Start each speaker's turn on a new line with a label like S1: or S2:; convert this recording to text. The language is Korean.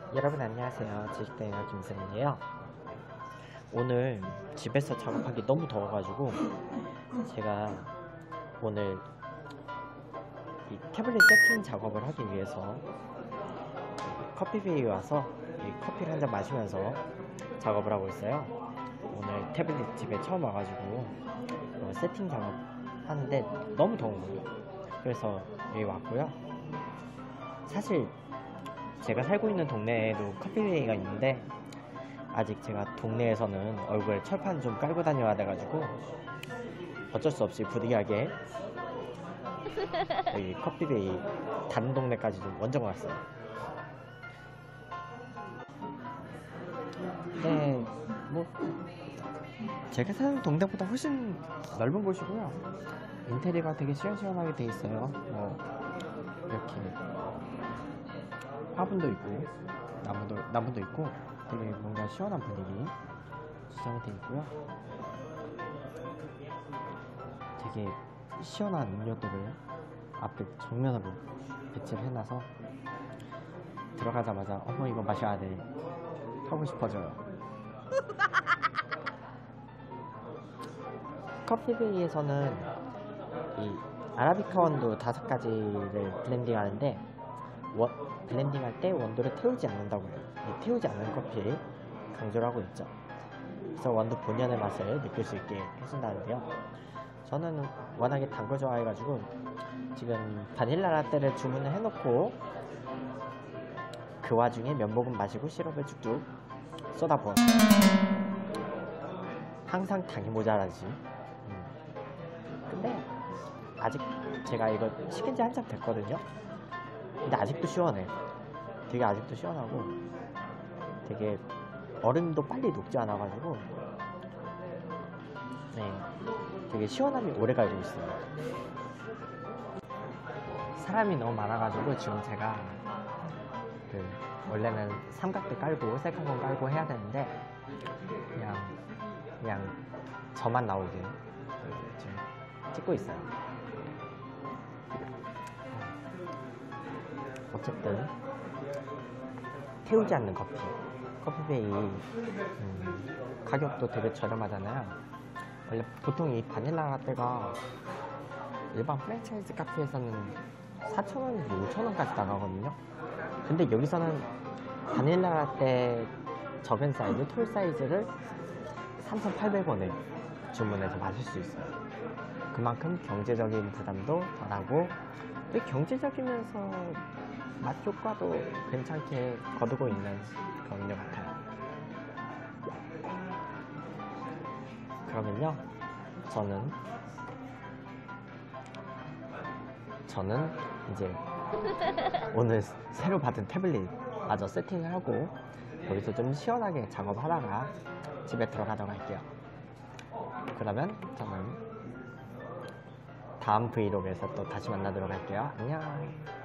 S1: 여러분 안녕하세요. 지식대인어 김승은이에요. 오늘 집에서 작업하기 너무 더워가지고 제가 오늘 이 태블릿 세팅 작업을 하기 위해서 커피베이에 와서 이 커피를 한잔 마시면서 작업을 하고 있어요. 오늘 태블릿 집에 처음 와가지고 세팅 작업 하는데 너무 더운 거예요. 그래서 여기 왔고요. 사실 제가 살고 있는 동네에도 커피베이가 있는데 아직 제가 동네에서는 얼굴에 철판 좀 깔고 다녀야 돼가지고 어쩔 수 없이 부득이하게 여기 커피베이 다른 동네까지 좀 먼저 왔어요. 네, 뭐 제가 사는 동네보다 훨씬 넓은 곳이고요. 인테리어가 되게 시원시원하게 돼 있어요. 이렇게 화분도 있고 나무도 있고 되게 뭔가 시원한 분위기 조성이 되어 있고요. 되게 시원한 음료들을 앞에 정면으로 배치를 해놔서 들어가자마자 어머 이거 마셔야 돼 하고 싶어져요. 커피베이에서는 이 아라비카 원두 5가지를 블렌딩 하는데 블렌딩할 때 원두를 태우지 않는다고요. 태우지 않는 커피 강조를 하고 있죠. 그래서 원두 본연의 맛을 느낄 수 있게 해준다는데요. 저는 워낙에 단 거 좋아해가지고 지금 바닐라 라떼를 주문을 해놓고 그 와중에 몇 모금 마시고 시럽을 쭉쭉 쏟아부어. 항상 당이 모자라지. 근데 아직 제가 이거 식은 지 한참 됐거든요. 근데 아직도 시원해. 되게 아직도 시원하고 되게 얼음도 빨리 녹지 않아가지고 되게 시원함이 오래 가지고 있어요. 사람이 너무 많아가지고 지금 제가 원래는 삼각대 깔고 셀카봉 깔고 해야 되는데 그냥 저만 나오게 지금 찍고 있어요. 어쨌든 태우지 않는 커피베이 가격도 되게 저렴하잖아요. 원래 보통 이 바닐라 라떼가 일반 프랜차이즈 카페에서는 4,000원에서 5,000원까지 나가거든요. 근데 여기서는 바닐라 라떼 적은 사이즈, 톨 사이즈를 3,800원에 주문해서 마실 수 있어요. 그만큼 경제적인 부담도 덜하고 또 경제적이면서 맛 효과도 괜찮게 거두고 있는 그런 음료 같아요. 그러면요, 저는 이제 오늘 새로 받은 태블릿 마저 세팅을 하고 여기서 좀 시원하게 작업하다가 집에 들어가도록 할게요. 그러면 저는 다음 브이로그에서 또 다시 만나도록 할게요. 안녕.